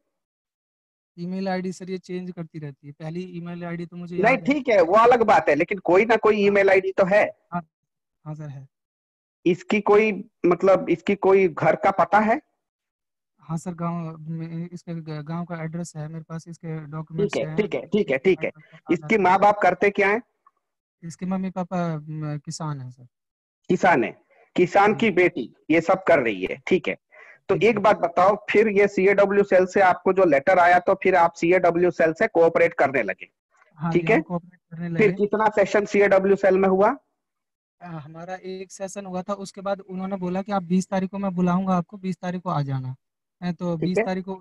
ईमेल आईडी सर ये चेंज करती रहती है, पहली ईमेल आईडी तो मुझे नहीं याद है। ठीक है, वो अलग बात है, लेकिन कोई ना कोई हाँ ईमेल आईडी तो है। हाँ। हाँ सर है। इसकी कोई मतलब इसकी कोई घर का पता है? हाँ सर, गांव में इसके गांव का एड्रेस है मेरे पास, इसके ठीक डॉक्यूमेंट्स है, हैं। ठीक है, ठीक है, ठीक है। आधार इसके माँ कार्ड। बाप करते क्या है? इसके मम्मी पापा किसान है सर। किसान है। किसान जी की बेटी ये सब कर रही है, ठीक है। तो जी एक सर। बात बताओ, फिर ये CAW सेल से आपको जो लेटर आया, तो फिर आप CAW सेल से कोऑपरेट करने लगे, हाँ जी, ठीक है? हम कोऑपरेट करने फिर लगे। कितना सेशन CAW सेल में हुआ? हमारा एक सेशन हुआ था, उसके बाद उन्होंने बोला कि आप 20 तारीख को मैं बुलाऊंगा आपको, 20 तारीख को आ जाना है। तो ठीक बीस है। तारीख को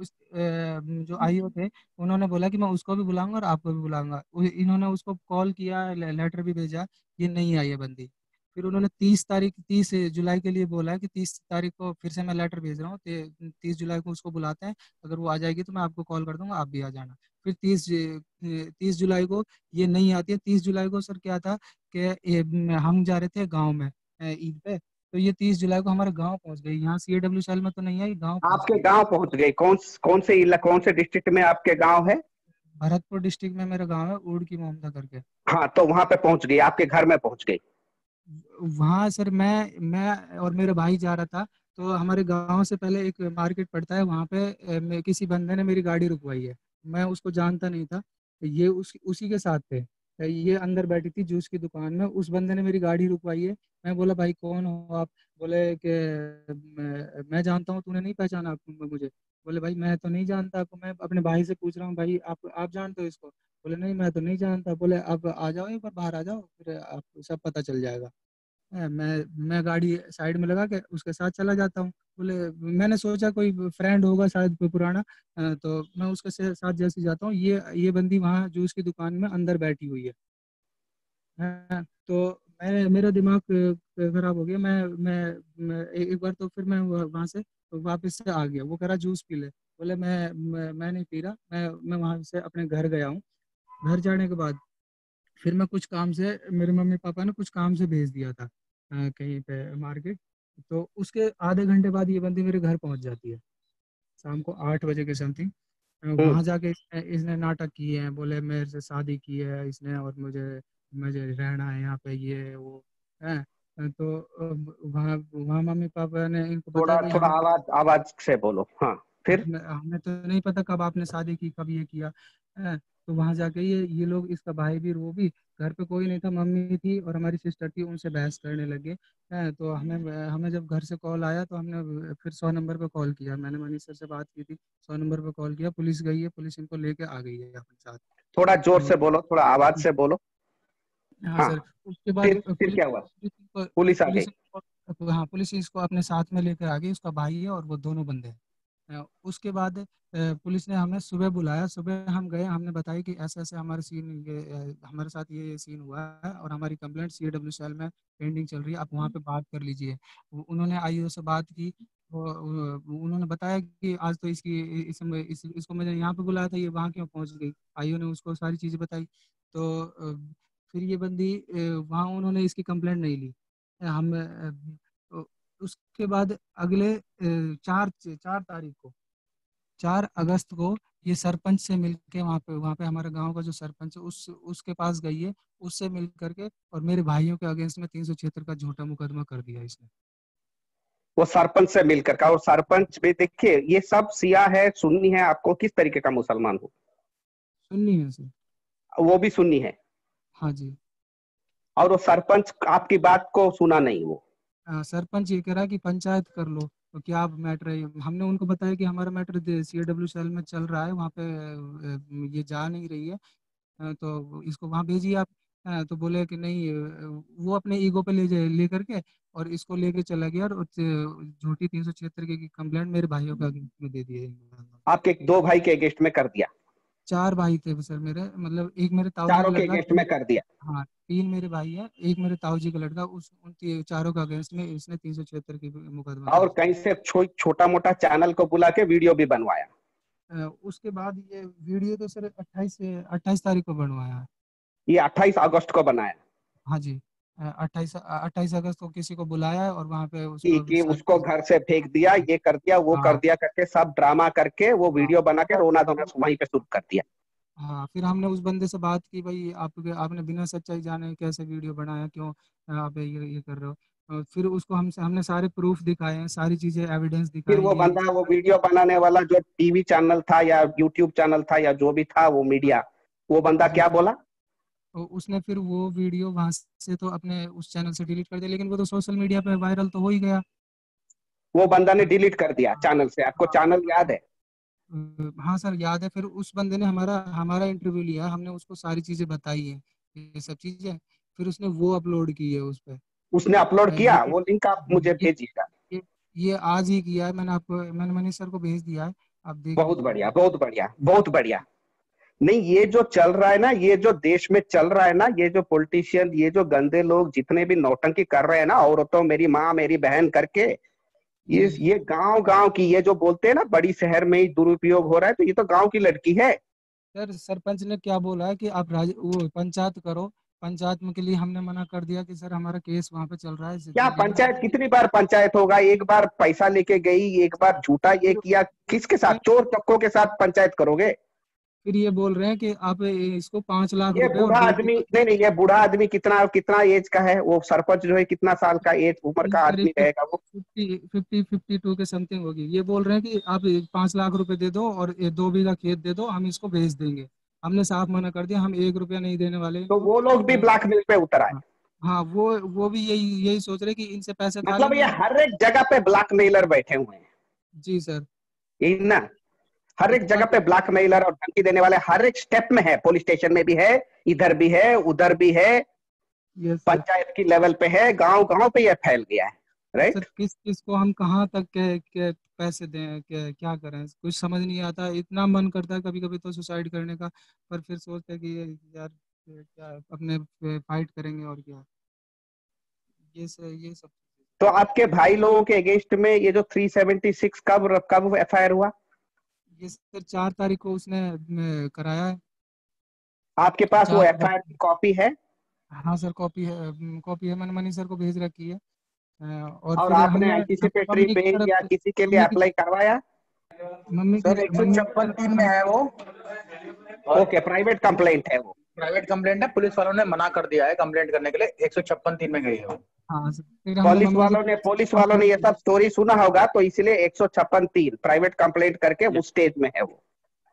जो आईओ थे उन्होंने बोला कि मैं उसको भी बुलाऊंगा और आपको भी बुलाऊंगा। इन्होंने उसको कॉल किया, लेटर भी भेजा, ये नहीं आई है बंदी। फिर उन्होंने 30 जुलाई के लिए बोला है कि 30 तारीख को फिर से मैं लेटर भेज रहा हूँ, 30 जुलाई को उसको बुलाते हैं। अगर वो आ जाएगी तो मैं आपको कॉल कर दूंगा, आप भी आ जाना। फिर 30 जुलाई को ये नहीं आती है। 30 जुलाई को सर क्या था कि हम जा रहे थे गांव में ईद पे। तो ये 30 जुलाई को हमारे गांव पहुंच गई, यहाँ CAW सेल में तो नहीं आई, गांव पहुंच आपके गई। गांव पहुंच गए? कौन से डिस्ट्रिक्ट में आपके गांव है? भरतपुर डिस्ट्रिक्ट में मेरा गांव है, उड़ की मोहम्मदा करके। हाँ, तो वहां पे पहुंच गई, आपके घर में पहुंच गई। वहाँ सर मैं और मेरा भाई जा रहा था। तो हमारे गांव से पहले एक मार्केट पड़ता है, वहाँ पे किसी बंदे ने मेरी गाड़ी रुकवाई है। मैं उसको जानता नहीं था, ये उसी के साथ थे। ये अंदर बैठी थी जूस की दुकान में, उस बंदे ने मेरी गाड़ी रुकवाई है। मैं बोला भाई कौन हो आप? बोले कि मैं जानता हूँ, तूने नहीं पहचाना मुझे? बोले भाई मैं तो नहीं जानता आपको। मैं अपने भाई से पूछ रहा हूँ भाई आप जानते हो इसको? बोले नहीं मैं तो नहीं जानता। बोले अब आ जाओ एक बार, बाहर आ जाओ, फिर आपको सब पता चल जाएगा। मैं गाड़ी साइड में लगा के उसके साथ चला जाता हूँ। बोले मैंने सोचा कोई फ्रेंड होगा शायद कोई पुराना। तो मैं उसके साथ जैसे जाता हूँ, ये बंदी वहाँ जूस की दुकान में अंदर बैठी हुई है। तो मेरा दिमाग खराब हो गया। मैं एक बार तो फिर मैं वहाँ से वापस से आ गया। वो कह रहा जूस पी ले। बोले मैं नहीं पी रहा। मैं वहाँ से अपने घर गया हूँ। घर जाने के बाद फिर मैं कुछ काम से, मेरे मम्मी पापा ने कुछ काम से भेज दिया था कहीं पे मार्केट। तो उसके आधे घंटे बाद ये बंदी मेरे घर पहुंच जाती है, शाम को 8 बजे के समथिंग। हम्म। वहां जाके इसने नाटक किए हैं, बोले मेरे से शादी की है इसने और मुझे मुझे रहना है यहाँ पे, ये वो है। तो वहाँ वहाँ मम्मी पापा ने इनको बताया थोड़ा भाई थोड़ा हमें आवाज आवाज से बोलो। हाँ, फिर? हमें हमें तो नहीं पता कब आपने शादी की, कब ये किया है। तो वहां जाके ये लोग, इसका भाई भी वो भी, घर पे कोई नहीं था, मम्मी थी और हमारी सिस्टर थी, उनसे बहस करने लगे हैं। तो हमें हमें जब घर से कॉल आया तो हमने फिर 100 नंबर पे कॉल किया, मैंने मनीष सर से बात की थी, 100 नंबर पे कॉल किया, पुलिस गई है, पुलिस इनको लेके आ गई है अपने साथ। थोड़ा जोर तो से बोलो, थोड़ा आवाज से बोलो। हाँ हाँ, सर, उसके बाद फिर पुलिस क्या हुआ? पुलिस आ गई? पुलिस हाँ, पुलिस इसको अपने साथ में लेकर आ गई, उसका भाई है और वो दोनों बंदे हैं। उसके बाद पुलिस ने हमें सुबह बुलाया, सुबह हम गए, हमने बताया कि ऐसे ऐसे हमारे सीन ये हमारे साथ ये सीन हुआ है और हमारी कंप्लेंट सीडब्ल्यू सेल में पेंडिंग चल रही है, आप वहाँ पे बात कर लीजिए। उन्होंने आईओ से बात की, उन्होंने बताया कि आज तो इसको मैंने यहाँ पे बुलाया था, ये वहाँ क्यों पहुँच गई। आईओ ने उसको सारी चीज़ें बताई। तो फिर ये बंदी वहाँ उन्होंने इसकी कंप्लेंट नहीं ली। हम उसके बाद अगले 4 तारीख को, 4 अगस्त को ये सरपंच से मिलके वहाँ पे हमारे गांव का जो सरपंच है उसके पास गई है, उससे मिल करके और मेरे भाइयों के अगेंस्ट में 376 का झूठा मुकदमा कर दिया इसने। वो सरपंच से मिलकर का, और सरपंच भी देखिए ये सब सिया है सुन्नी है, आपको किस तरीके का मुसलमान हो? सुननी है सर। वो भी सुन्नी है? हाँ जी। और वो सरपंच आपकी बात को सुना नहीं वो? सरपंच ये कह रहा है कि पंचायत कर लो, तो क्या मैटर है, हमने उनको बताया कि हमारा मैटर सीडब्ल्यू सेल में चल रहा है, वहाँ पे ये जा नहीं रही है, तो इसको वहाँ भेजिए आप। तो बोले कि नहीं, वो अपने ईगो पे ले करके और इसको लेके चला गया और झूठी 376 की कंप्लेंट मेरे भाइयों के अगेंस्ट में दे दी है। आपके 2 भाई के अगेंस्ट में कर दिया? 4 भाई थे सर मेरे, मतलब एक मेरे ताऊ जी चारों का के लड़का, अगेंस्ट में कर दिया? हाँ 3 मेरे भाई है, एक मेरे ताऊ जी का लड़का, उन चारों का अगेंस्ट में इसने 376 की मुकदमा और दर्ज कहीं से छोटा मोटा चैनल को बुला के वीडियो भी बनवाया? उसके बाद ये वीडियो तो सर 28 तारीख को बनवाया है। ये 28 अगस्त को बनाया? हाँ जी, 28 अगस्त को किसी को बुलाया है और वहाँ पे उसको कि सारी उसको चीज। घर से फेंक दिया, ये कर दिया, वो कर हाँ दिया करके सब ड्रामा करके वो हाँ वीडियो बना के रोना धोना वहीं पे शुरू कर दिया? हाँ। फिर हमने उस बंदे से बात की, भाई आपने बिना सच्चाई जाने कैसे वीडियो बनाया, क्यों आप ये कर रहे हो। फिर उसको हमने सारे प्रूफ दिखाए हैं, सारी चीजें एविडेंस फिर दिखाए वो ये। बंदा, वो वीडियो बनाने वाला जो टीवी चैनल था या यूट्यूब चैनल था या जो भी था वो मीडिया, वो बंदा जी, क्या बोला? तो उसने फिर वो वीडियो वहां से तो अपने उस चैनल से डिलीट कर दिया, लेकिन वो तो सोशल मीडिया पे वायरल तो हो ही गया। वो बंदा ने डिलीट कर दिया हाँ चैनल से? आपको हाँ चैनल याद है? हाँ सर याद है। फिर उस बंदे ने हमारा हमारा इंटरव्यू लिया, हमने उसको सारी चीजें बताई है, ये सब चीजें, फिर उसने वो अपलोड की है उस पर। उसने अपलोड किया? ये वो लिंक आप मुझे ये भेजिएगा। ये ये आज ही किया है, मैंने मनीष सर को भेज दिया है, आप देख बहुत लीजिए बढ़िया, वो। बहुत बढ़िया, बहुत बढ़िया। नहीं, ये जो चल रहा है ना, ये जो देश में चल रहा है ना, ये जो पॉलिटिशियन, ये जो गंदे लोग जितने भी नौटंकी कर रहे हैं ना, औरतों मेरी माँ मेरी बहन करके, जी जी। ये गांव गांव की, ये जो बोलते हैं ना बड़ी शहर में ही दुरुपयोग हो रहा है, तो ये तो गांव की लड़की है। सर सरपंच ने क्या बोला है कि आप वो पंचायत करो, पंचायत में के लिए हमने मना कर दिया कि सर हमारा केस वहाँ पे चल रहा है, क्या बिना पंचायत? कितनी बार पंचायत होगा? एक बार पैसा लेके गई, एक बार झूठा ये फिर किया, किसके साथ? नहीं, चोर चक्कों के साथ पंचायत करोगे? फिर ये बोल रहे हैं कि आप इसको 5 लाख रुपए और बूढ़ा 2 बीघा। आदमी, नहीं नहीं, ये बूढ़ा आदमी कितना कितना एज का है? वो सरपंच जो है कितना साल का एज उम्र का करीब आदमी रहेगा वो? 52 के समथिंग होगी। ये बोल रहे हैं कि आप 5 लाख रुपए दे दो और ये 2 बीघा खेत दे दो, हम इसको भेज देंगे। हमने साफ मना कर दिया, हम 1 रुपया नहीं देने वाले तो इनको। वो लोग भी ब्लैकमेल पे उतर आए? हाँ हाँ, वो भी यही सोच रहे कि इनसे पैसे खा मतलब लेंगे ये हम। हर एक जगह पे ब्लैकमेलर बैठे हुए हैं, जी सर। यही ना? हर एक इतना जगह पे ब्लैकमेलर और धमकी देने वाले हर एक स्टेप में है, पुलिस स्टेशन में भी है, इधर भी है, उधर भी है, यस सर। पंचायत की लेवल पे है, गांव गांव पे ये फैल गया है। Sir right? किस किस को हम कहाँ तक के पैसे दें, क्या करें, कुछ समझ नहीं आता। इतना मन करता है कभी कभी तो सुसाइड करने का, पर फिर सोचते हैं कि यार क्या अपने फाइट करेंगे और क्या। ये सब। तो आपके भाई लोगों के अगेंस्ट में ये जो 376 कब कब एफआईआर हुआ? ये सर 4 तारीख को उसने कराया है। आपके पास वो 4 अगस्त। एफआईआर की कॉपी है? हाँ सर कॉपी है, मैंने मनी सर को भेज रखी है। और और फिर आपने हम एंटीसिपेटरी मम्मी की बेल तरफ या से, किसी के लिए मम्मी की अप्लाई करवाया? सर एक सौ मम्मी की छप्पन तरफ से तीन में है वो, और ओके, प्राइवेट कंप्लेंट है वो? प्राइवेट कंप्लेंट है, पुलिस वालों ने मना कर दिया है कंप्लेंट करने के लिए, 156(3) में गई है वो। हाँ सर, फिर हमने मम्मी की तरफ से पुलिस वालों कंप्लेंट ने ये की। सब स्टोरी सुना होगा, तो इसलिए 156(3) प्राइवेट कंप्लेंट करके उस स्टेज में है वो।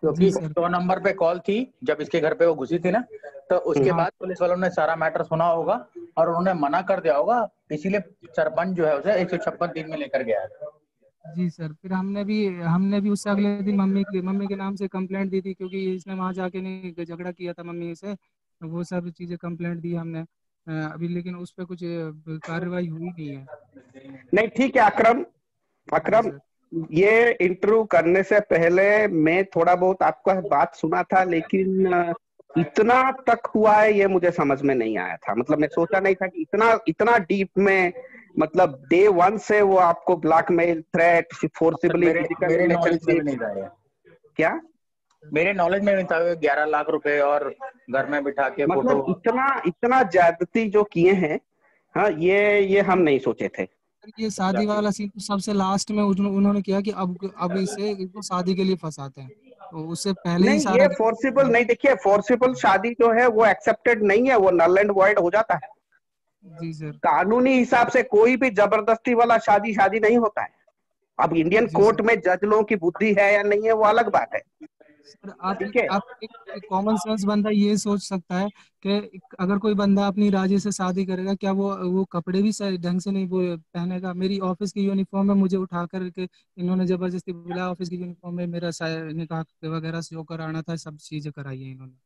क्योंकि सर। 100 नंबर पे कॉल थी जब इसके घर पे वो घुसी थी ना, तो उसके हाँ बाद पुलिस वालों ने सारा मैटर सुना होगा और उन्होंने मना कर दिया होगा, इसीलिए सरपंच जो है उसे 156 दिन में लेकर गया है। जी सर, फिर हमने भी उससे अगले दिन मम्मी के नाम से कंप्लेंट दी थी, क्योंकि इसने वहां जाके नहीं झगड़ा किया था मम्मी से, तो वो सब चीजें कंप्लेंट दी हमने। अभी लेकिन उस पर कुछ कार्रवाई हुई नहीं है। नहीं ठीक है अकरम, जी अकरम सर। ये इंटरव्यू करने से पहले मैं थोड़ा बहुत आपका बात सुना था, लेकिन इतना तक हुआ है ये मुझे समझ में नहीं आया था। मतलब मैं सोचा नहीं था कि इतना इतना डीप में, मतलब डे वन से वो आपको ब्लैकमेल, थ्रेट, सर फोर्सिबली मेरे फिजिकल मेरे नॉलेज में भी रिलेशनशिप। नहीं था ये, क्या मेरे नॉलेज में नहीं था। 11 लाख रुपए और घर में बिठा के फोटो। मतलब इतना इतना ज्यादती जो किए हैं, हाँ ये हम नहीं सोचे थे। ये शादी वाला सीन तो सबसे लास्ट में उन्होंने किया कि अब इसे इसको शादी के लिए फंसाते हैं, तो उससे पहले ही नहीं सारा ये फोर्सिबल नहीं, देखिए फोर्सिबल शादी जो है वो एक्सेप्टेड नहीं है, वो नल एंड वॉइड हो जाता है। जी सर। कानूनी हिसाब से कोई भी जबरदस्ती वाला शादी शादी नहीं होता है। अब इंडियन जी कोर्ट सर। में जज लोगों की बुद्धि है या नहीं है वो अलग बात है। सर ठीक है, आप एक कॉमन सेंस बंदा ये सोच सकता है कि अगर कोई बंदा अपनी राजी से शादी करेगा, क्या वो कपड़े भी सही ढंग से नहीं वो पहनेगा? मेरी ऑफिस की यूनिफॉर्म में मुझे उठा कर के इन्होंने जबरदस्ती बुलाया, ऑफिस की यूनिफॉर्म में मेरा निकाह वगैरह शो कराना था, सब चीजें कराई है इन्होंने।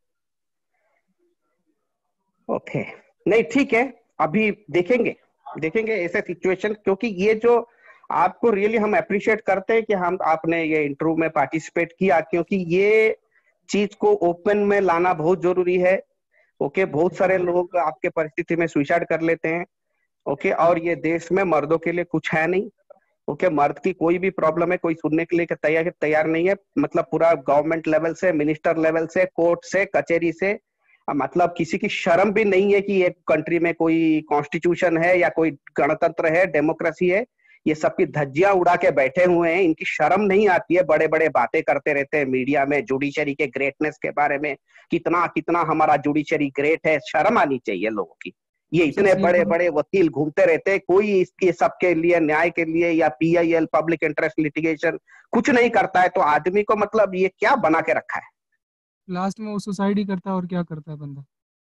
ओके, नहीं ठीक है, अभी देखेंगे, देखेंगे ऐसे सिचुएशन, क्योंकि ये जो आपको रियली हम अप्रिशिएट करते हैं कि हम आपने ये इंटरव्यू में पार्टिसिपेट किया, क्योंकि ये चीज को ओपन में लाना बहुत जरूरी है। ओके, बहुत सारे लोग आपके परिस्थिति में सुसाइड कर लेते हैं। ओके, और ये देश में मर्दों के लिए कुछ है नहीं। ओके, मर्द की कोई भी प्रॉब्लम है कोई सुनने के लिए तैयार नहीं है। मतलब पूरा गवर्नमेंट लेवल से, मिनिस्टर लेवल से, कोर्ट से, कचहरी से, मतलब किसी की शर्म भी नहीं है कि एक कंट्री में कोई कॉन्स्टिट्यूशन है या कोई गणतंत्र है, डेमोक्रेसी है। ये सबकी धज्जियां उड़ा के बैठे हुए हैं, इनकी शर्म नहीं आती है, बड़े बड़े बातें करते रहते हैं मीडिया में जुडिशरी के ग्रेटनेस के बारे में, कितना कितना हमारा जुडिशरी ग्रेट है। शर्म आनी चाहिए लोगों की। ये सबसे इतने सही बड़े बात। बड़े वकील घूमते रहते हैं, कोई इसके सबके लिए, न्याय के लिए या PIL, पब्लिक इंटरेस्ट लिटिगेशन, कुछ नहीं करता है। तो आदमी को मतलब ये क्या बना के रखा है। लास्ट में वो सुसाइड ही करता है, और क्या करता है बंदा।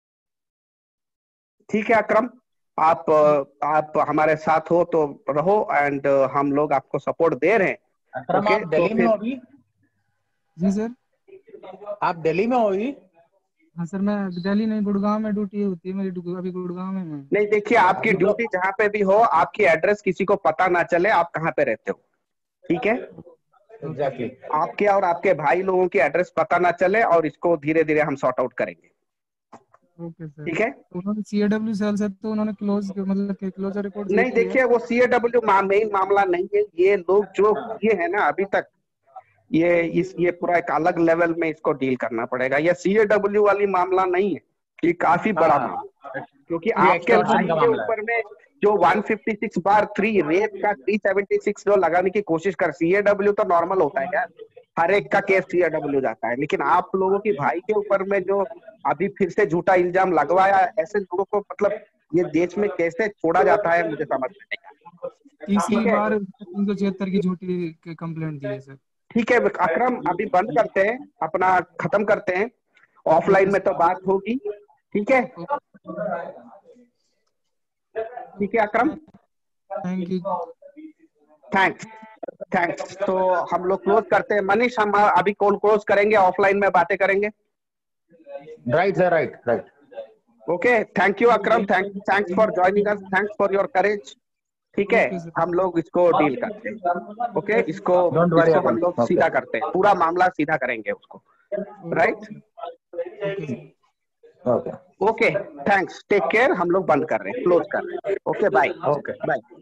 ठीक है अकरम, आप हमारे साथ हो तो रहो, एंड हम लोग आपको सपोर्ट दे रहे हैं। अकरम ओके आप तो दिल्ली में फिर, हो अभी? जी सर। आप दिल्ली में हो अभी? हाँ सर, मैं दिल्ली नहीं, गुड़गांव में ड्यूटी होती है मेरी, अभी गुड़गांव में मैं। नहीं देखिए, आपकी अभी तो ड्यूटी जहां पे भी हो, आपकी एड्रेस किसी को पता ना चले, आप कहाँ पे रहते हो। ठीक है, ओके। एग्जैक्टली। आपके और आपके भाई लोगों की एड्रेस पता ना चले, और इसको धीरे धीरे हम सॉर्ट आउट करेंगे। Okay sir. ठीक है, तो उन्होंने CAW सेल से तो उन्होंने मतलब क्लोजर रिपोर्ट दे नहीं दी है। देखिए वो CAW मेन मामला नहीं है। ये लोग जो किए हैं ना अभी तक, ये पूरा एक अलग लेवल में इसको डील करना पड़ेगा। ये CAW वाली मामला नहीं है, ये काफी बड़ा हाँ, मामला, क्योंकि ये आपके एक्सटॉर्शन भाई का के मामला है। ऊपर में जो 156/3 रेप का 376 जो लगाने की कोशिश कर, CAW तो नॉर्मल होता है यार, हर एक का केस CAW जाता है, लेकिन आप लोगों की भाई के ऊपर में जो अभी फिर से झूठा इल्जाम लगवाया, ऐसे लोगों को मतलब ये देश में कैसे छोड़ा जाता है मुझे समझ में नहीं आता। तीसरी ठीक है, बार 376 की झूठी कंप्लेंट दी है सर। ठीक है अकरम, अभी बंद करते हैं, अपना खत्म करते हैं, ऑफलाइन ओके में तो सर। बात होगी। ठीक है, ठीक है Akram, thank you. Thanks, thanks. तो हम लोग क्लोज करते हैं। मनीष, हम अभी कॉल क्लोज करेंगे, ऑफलाइन में बातें करेंगे। Right sir, right right. Okay, thank you Akram, thanks for joining us, thanks for your courage. ठीक है, ओके सर। हम लोग इसको डील करते हैं। ओके, इसको डोंट वरी इसको हम अकरम। लोग ओके सीधा करते हैं, पूरा मामला सीधा करेंगे उसको। Right, okay sir. Okay okay, thanks, take care. हम लोग बंद कर रहे हैं, क्लोज कर रहे हैं। Okay, bye okay. बाय।